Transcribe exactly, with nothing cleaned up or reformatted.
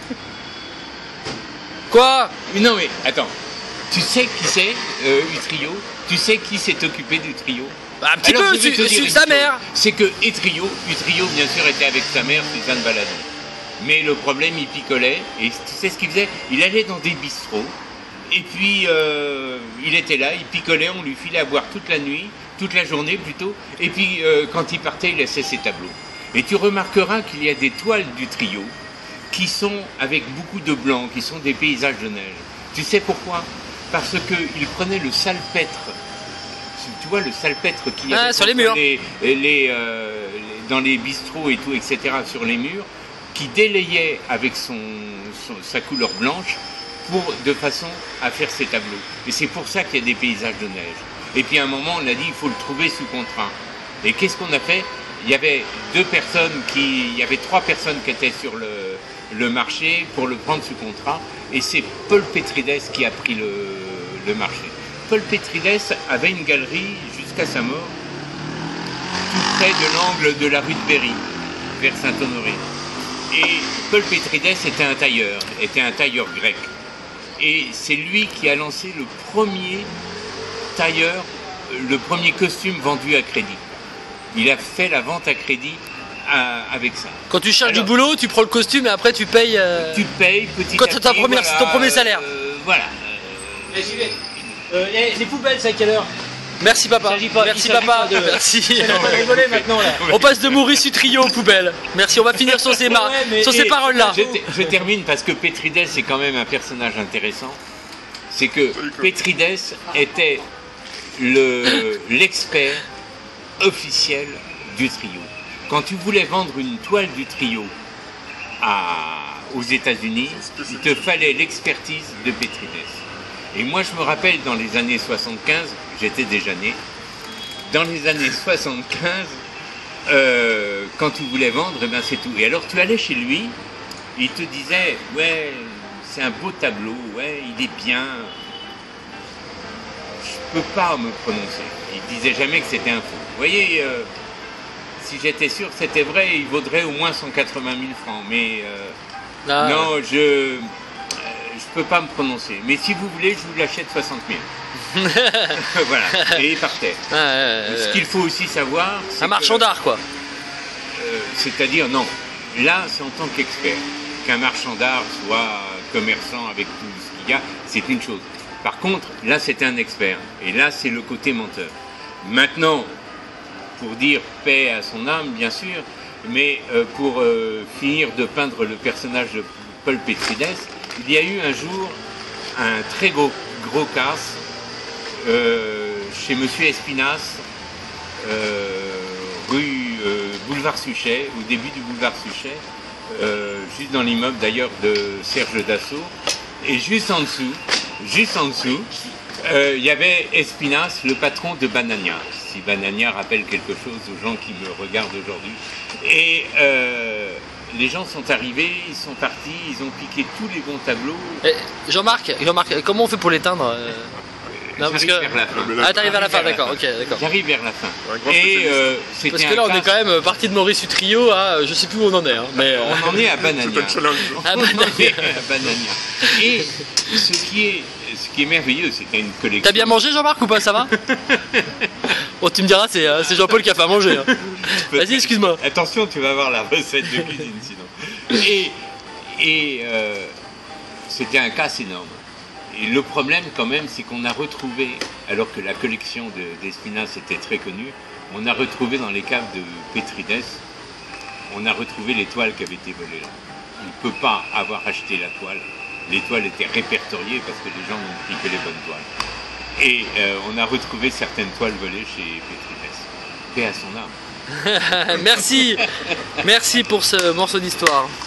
Quoi? Non mais, attends. Tu sais qui c'est, euh, Utrio? Tu sais qui s'est occupé du trio? Bah, un petit Alors, peu, c'est sa mère. C'est que Utrio, Utrio, bien sûr, était avec sa mère, Suzanne Baladon. Mais le problème, il picolait. Et tu sais ce qu'il faisait? Il allait dans des bistrots. Et puis, euh, il était là, il picolait, on lui filait à boire toute la nuit, toute la journée plutôt. Et puis, euh, quand il partait, il laissait ses tableaux. Et tu remarqueras qu'il y a des toiles du trio qui sont avec beaucoup de blanc, qui sont des paysages de neige. Tu sais pourquoi? Parce qu'il prenait le salpêtre. Tu vois le salpêtre qu'il y a ah, sur les murs, les, les, euh, les, dans les bistrots et tout, et cetera, sur les murs, qui délayait avec son, son, sa couleur blanche, pour, de façon à faire ses tableaux. Et c'est pour ça qu'il y a des paysages de neige. Et puis à un moment, on a dit, il faut le trouver sous contrat. Et qu'est-ce qu'on a fait? Il y avait deux personnes qui, il y avait trois personnes qui étaient sur le, le marché pour le prendre sous contrat. Et c'est Paul Pétrides qui a pris le, le marché. Paul Pétrides avait une galerie jusqu'à sa mort, tout près de l'angle de la rue de Berry, vers Saint-Honoré. Et Paul Pétrides était un tailleur, était un tailleur grec. Et c'est lui qui a lancé le premier tailleur, le premier costume vendu à crédit. Il a fait la vente à crédit à, avec ça. Quand tu cherches Alors, du boulot, tu prends le costume et après tu payes... Euh... Tu payes petit Quand à petit. Quand tu as voilà, ton premier salaire. Euh, voilà. Eh, j'y vais. Euh, les, les poubelles, c'est à quelle heure? Merci papa. Pas, Merci papa. De... Merci. On va rigoler maintenant là. On passe de Maurice Utrio aux poubelles. Merci, on va finir sur ces, mar... ouais, sur ces paroles-là. Je, je termine parce que Pétrides c'est quand même un personnage intéressant. C'est que Pétrides était le, l'expert officiel du trio. Quand tu voulais vendre une toile du trio à, aux États-Unis, il te fallait l'expertise de Pétrides. Et moi, je me rappelle, dans les années soixante-quinze, j'étais déjà né, dans les années soixante-quinze, euh, quand tu voulais vendre, eh ben c'est tout. Et alors, tu allais chez lui, il te disait, ouais, c'est un beau tableau, ouais, il est bien. Je peux pas me prononcer. Il disait jamais que c'était un faux. Vous voyez, euh, si j'étais sûr que c'était vrai, il vaudrait au moins cent quatre-vingt mille francs. Mais euh, ah. non, je... Je peux pas me prononcer, mais si vous voulez, je vous l'achète soixante mille. Voilà, et il partait. Ah, euh, Ce qu'il faut aussi savoir, c'est un marchand d'art, quoi. Euh, C'est-à-dire, non, là, c'est en tant qu'expert. Qu'un marchand d'art soit commerçant avec tout ce qu'il y a, c'est une chose. Par contre, là, c'est un expert, et là, c'est le côté menteur. Maintenant, pour dire paix à son âme, bien sûr, mais euh, pour euh, finir de peindre le personnage de Paul Pétrides, il y a eu un jour un très gros, gros casse euh, chez Monsieur Espinasse, euh, rue euh, Boulevard Suchet, au début du Boulevard Suchet, euh, juste dans l'immeuble d'ailleurs de Serge Dassault. Et juste en dessous, juste en dessous, euh, il y avait Espinasse, le patron de Banania. Si Banania rappelle quelque chose aux gens qui me regardent aujourd'hui. Et euh, les gens sont arrivés, ils sont partis, ils ont piqué tous les bons tableaux. Jean-Marc, Jean-Marc, comment on fait pour l'éteindre? euh... Non, parce que... vers la fin. Ah, t'arrives vers la fin, d'accord, ok, d'accord. J'arrive vers la fin. Et euh, parce que là, on est quand même parti de Maurice Utrio à je sais plus où on en est. Hein, mais euh... on en est à Banania. à Banania. à Banania. Et ce qui est, ce qui est merveilleux, c'est qu'il y a une collection. T'as bien mangé, Jean-Marc, ou pas? Ça va? Bon, tu me diras, c'est euh, Jean-Paul qui a fait à manger. Hein. Vas-y, excuse-moi. Attention, tu vas voir la recette de cuisine sinon. Et, et euh, c'était un casse énorme. Et le problème quand même, c'est qu'on a retrouvé, alors que la collection d'Espinasse était très connue, on a retrouvé dans les caves de Pétrides, on a retrouvé les toiles qui avaient été volées là. On ne peut pas avoir acheté la toile. Les toiles étaient répertoriées parce que les gens n'ont pris que les bonnes toiles. Et euh, on a retrouvé certaines toiles volées chez Pétrides. Paix à son âme. Merci, merci pour ce morceau d'histoire.